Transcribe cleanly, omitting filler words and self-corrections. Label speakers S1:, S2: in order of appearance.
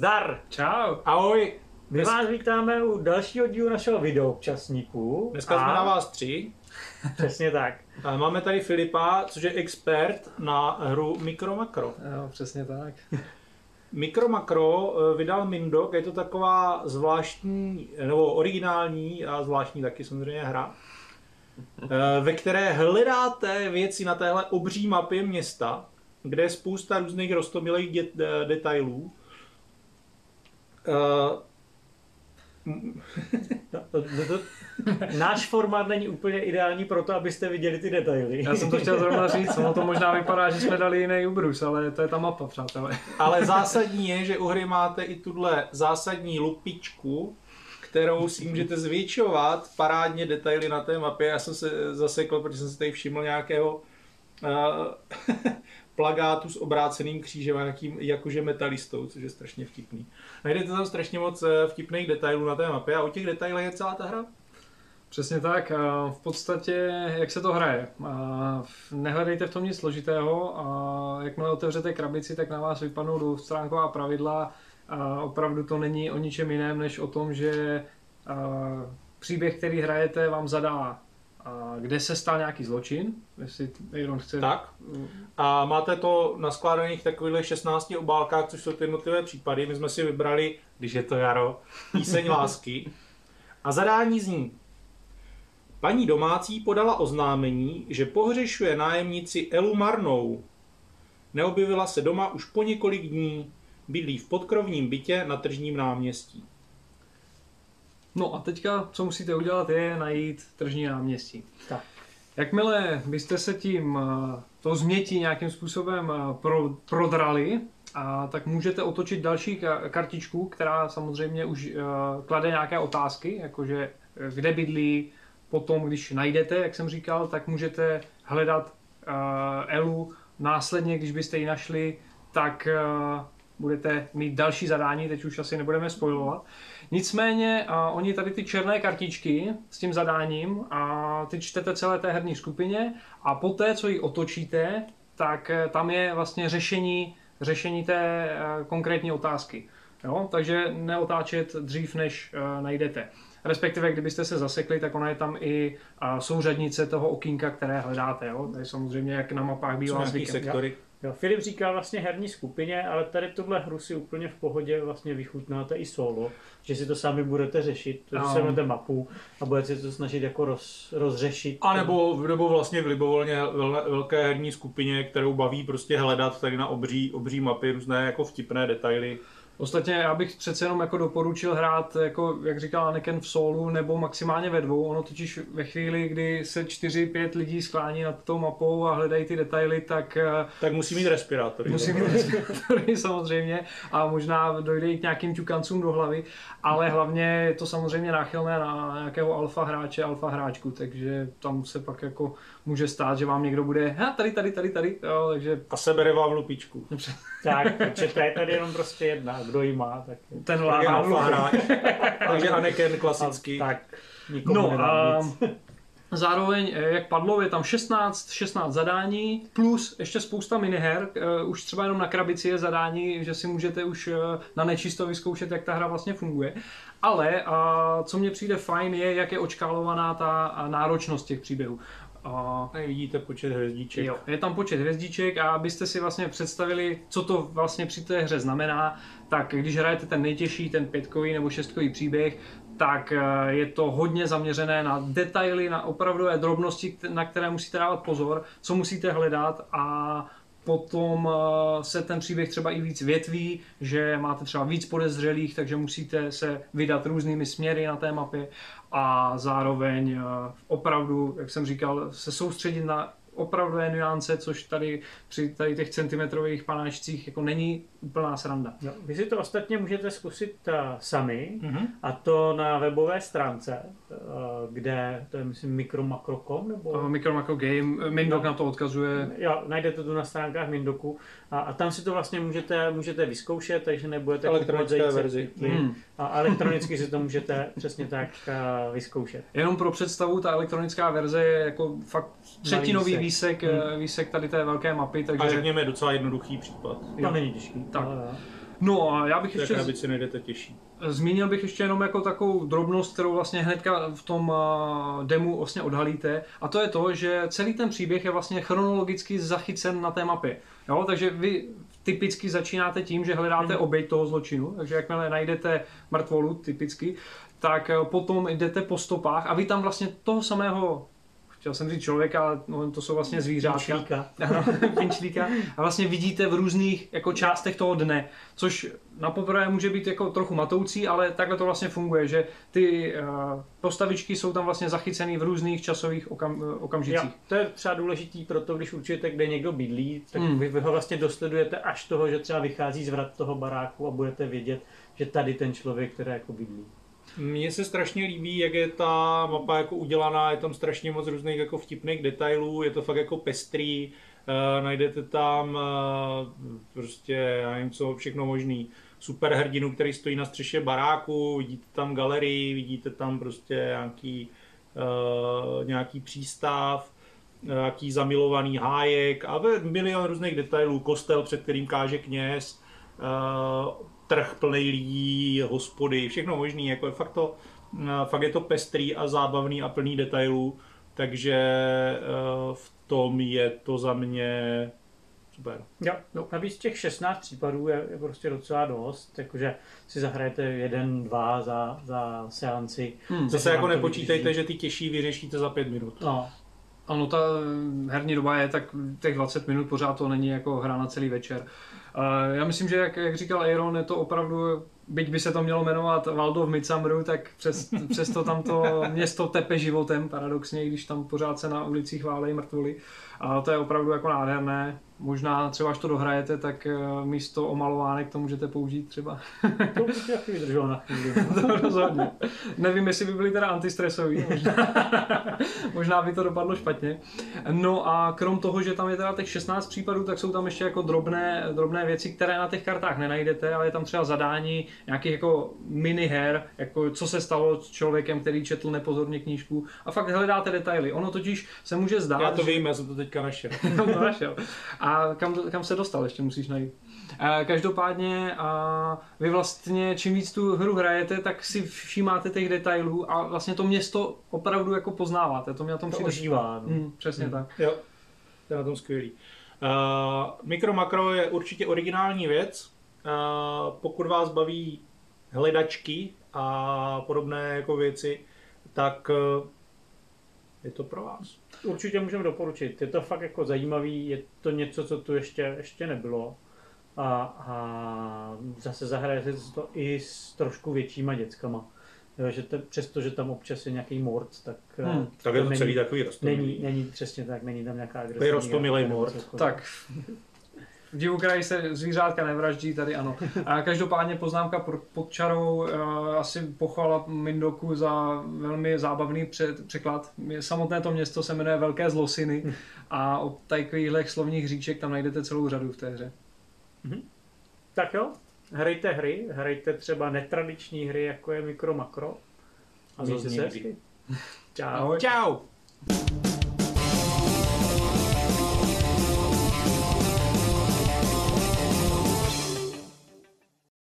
S1: Zdar!
S2: Čau!
S1: Ahoj! My vás vítáme u dalšího dílu našeho videoobčasníku.
S2: Dneska jsme na vás 3.
S1: Přesně tak.
S2: A máme tady Filipa, což je expert na hru Mikro Makro.
S3: Jo, přesně tak.
S2: Mikro Makro vydal Mindok, je to taková zvláštní, nebo originální a zvláštní taky samozřejmě hra, ve které hledáte věci na téhle obří mapě města, kde je spousta různých roztomilých detailů.
S1: Náš formát není úplně ideální pro to, abyste viděli ty detaily.
S3: Já jsem to chtěl zrovna říct, ono to možná vypadá, že jsme dali jiný ubrus, ale to je ta mapa, přátelé.
S2: Ale zásadní je, že u hry máte i tuhle zásadní lupičku, kterou si můžete zvětšovat parádně detaily na té mapě. Já jsem se zasekl, protože jsem si tady všiml nějakého plagátu s obráceným křížem a nějakým jakože metalistou, což je strašně vtipný. Najdete tam strašně moc vtipných detailů na té mapě a u těch detailů je celá ta hra.
S3: Přesně tak. V podstatě, jak se to hraje. Nehledejte v tom nic složitého a jakmile otevřete krabici, tak na vás vypadnou dvoustránková pravidla. Opravdu to není o ničem jiném, než o tom, že příběh, který hrajete, vám zadá, kde se stal nějaký zločin, jestli Aaron chce...
S2: Tak. A máte to naskládaných takových 16 obálkách, což jsou ty jednotlivé případy. My jsme si vybrali, když je to jaro, píseň lásky. A zadání zní: paní domácí podala oznámení, že pohřešuje nájemnici Elu Marnou. Neobjevila se doma už po několik dní. Bydlí v podkrovním bytě na Tržním náměstí.
S3: No a teďka, co musíte udělat, je najít Tržní náměstí.
S1: Tak.
S3: Jakmile byste se tím to změtí nějakým způsobem prodrali, tak můžete otočit další kartičku, která samozřejmě už klade nějaké otázky, jakože kde bydlí. Potom, když najdete, jak jsem říkal, tak můžete hledat Elu. Následně, když byste ji našli, tak budete mít další zadání, teď už asi nebudeme spoilovat. Nicméně oni tady ty černé kartičky s tím zadáním a ty čtete celé té herní skupině a poté, co ji otočíte, tak tam je vlastně řešení té konkrétní otázky. Jo? Takže neotáčet dřív, než najdete. Respektive, kdybyste se zasekli, tak ona je tam i souřadnice toho okýnka, které hledáte. Jo? Tady samozřejmě, jak na mapách bývá zvykem.
S1: Jo, Filip říkal vlastně herní skupině, ale tady tuhle hru si úplně v pohodě vlastně vychutnáte i solo, že si to sami budete řešit, že si máte mapu a budete si to snažit jako rozřešit.
S2: A nebo vlastně v libovolně velké herní skupině, kterou baví prostě hledat tady na obří mapy různé jako vtipné detaily.
S3: Ostatně já bych přece jenom jako doporučil hrát, jako, jak říkal Anakin, v solu nebo maximálně ve dvou. Ono totiž ve chvíli, kdy se 4-5 lidí sklání nad tou mapou a hledají ty detaily, tak
S2: musí mít respirátory.
S3: Musí mít respirátory samozřejmě a možná dojde i k nějakým ťukancům do hlavy, ale hlavně je to samozřejmě náchylné na nějakého alfa hráče, alfa hráčku, takže tam se pak jako může stát, že vám někdo bude tady, jo, takže...
S2: A sebere vám lupičku.
S1: Tak, protože to je tady jenom prostě jedna, kdo ji má, tak
S3: ten
S2: alfa hráč. Takže Anakin klasický.
S1: Tak, nikomu nedám nic.
S3: Zároveň, jak padlo, je tam 16 zadání, plus ještě spousta miniher, už třeba jenom na krabici je zadání, že si můžete už na nečisto vyzkoušet, jak ta hra vlastně funguje. Ale co mně přijde fajn je, jak je očkálovaná ta náročnost těch příběhů.
S2: Tady vidíte počet hvězdíček.
S3: Jo, je tam počet hvězdíček a abyste si vlastně představili, co to vlastně při té hře znamená, tak když hrajete ten nejtěžší, ten 5kový nebo 6kový příběh, tak je to hodně zaměřené na detaily, na opravdové drobnosti, na které musíte dávat pozor, co musíte hledat a potom se ten příběh třeba i víc větví, že máte třeba víc podezřelých, takže musíte se vydat různými směry na té mapě a zároveň opravdu, jak jsem říkal, se soustředit na opravdové nuance, což tady při těch centimetrových panáčcích jako není úplná sranda.
S1: No, vy si to ostatně můžete zkusit sami, a to na webové stránce, kde to je myslím Mikromakro.com nebo...
S3: Mikromakro Game, Mindok na to odkazuje.
S1: Jo, najdete to na stránkách Mindoku a tam si to vlastně můžete vyzkoušet, takže nebudete
S2: elektronické verzi.
S1: A elektronicky si to můžete přesně tak vyzkoušet.
S3: Jenom pro představu, ta elektronická verze je jako fakt třetinový výsek tady té velké mapy. Takže...
S2: A řekněme docela jednoduchý případ.
S1: To není těžký.
S3: Tak. No a já bych
S2: ještě... Tak si najdete těžší.
S3: Zmínil bych ještě jenom jako takovou drobnost, kterou vlastně hnedka v tom demu vlastně odhalíte, a to je to, že celý ten příběh je vlastně chronologicky zachycen na té mapě. Jo? Takže vy typicky začínáte tím, že hledáte oběť toho zločinu, takže jakmile najdete mrtvolu typicky, tak potom jdete po stopách a vy tam vlastně toho samého, chtěl jsem říct člověka, no to jsou vlastně zvířátka. Pinčlíka. A vlastně vidíte v různých jako částech toho dne, což na poprvé může být jako trochu matoucí, ale takhle to vlastně funguje, že ty postavičky jsou tam vlastně zachycený v různých časových okamžicích.
S1: Jo, to je třeba důležitý pro to, když určujete, kde někdo bydlí, tak vy ho vlastně dosledujete až toho, že třeba vychází z vrat toho baráku a budete vědět, že tady ten člověk, který jako bydlí.
S2: Mně se strašně líbí, jak je ta mapa jako udělaná, je tam strašně moc různých jako vtipných detailů, je to fakt jako pestrý, najdete tam prostě, já nevím co, všechno možný. Superhrdinu, který stojí na střeše baráku, vidíte tam galerii, vidíte tam prostě nějaký přístav, nějaký zamilovaný hájek a milion různých detailů, kostel, před kterým káže kněz, trh plný lidí, hospody, všechno možný, jako je fakt je to pestrý a zábavný a plný detailů, takže v tom je to za mě super.
S1: Jo, no, navíc těch 16 případů je prostě docela dost, jakože si zahrajete 1, 2 za seanci.
S2: Zase jako nepočítejte, že ty těžší vyřešíte za 5 minut.
S3: No. Ano, ta herní doba je tak těch 20 minut, pořád to není jako hra na celý večer. Já myslím, že jak říkal Aaron, je to opravdu, byť by se to mělo jmenovat Waldo v Midsummeru, tak přesto tam to město tepe životem, paradoxně, když tam pořád se na ulicích válejí mrtvoly. A to je opravdu jako nádherné. Možná třeba, až to dohrajete, tak místo omalovánek to můžete použít třeba.
S1: To by si taky vydrželo na chvíli.
S3: To rozhodně. Nevím, jestli by byli teda antistresoví. Možná by to dopadlo špatně. No a krom toho, že tam je teda těch 16 případů, tak jsou tam ještě jako drobné věci, které na těch kartách nenajdete, ale je tam třeba zadání nějakých jako miniher, jako co se stalo s člověkem, který četl nepozorně knížku, a fakt hledáte detaily. Ono totiž se může zdát.
S2: Já to vím, já jsem to teďka našel.
S3: A kam se dostal, ještě musíš najít. Každopádně vy vlastně čím víc tu hru hrajete, tak si všímáte těch detailů a vlastně to město opravdu jako poznáváte. To mě na tom
S1: ožívá.
S3: Přesně tak.
S2: Jo, to je na tom skvělý. Mikro Makro je určitě originální věc. Pokud vás baví hledačky a podobné jako věci, tak je to pro vás.
S1: Určitě můžeme doporučit. Je to fakt jako zajímavý, je to něco, co tu ještě nebylo. A zase zahrajete to i s trošku většíma dětskama. Jo, že přesto, že tam občas je nějaký mord, tak
S2: tak je to celý takový roztomilý.
S1: Není přesně tak, není tam nějaká agresivní.
S2: To je roztomilý mord.
S3: Tak. V Divokraji se zvířátka nevraždí, tady ano. A každopádně poznámka pod čarou, asi pochvala Mindoku za velmi zábavný překlad. Samotné to město se jmenuje Velké Zlosiny a od takovýchhle slovních hříček tam najdete celou řadu v té hře.
S1: Tak jo, hrajte třeba netradiční hry, jako je Mikro Makro.
S2: A zase někdy.
S1: Čau.
S2: Čau.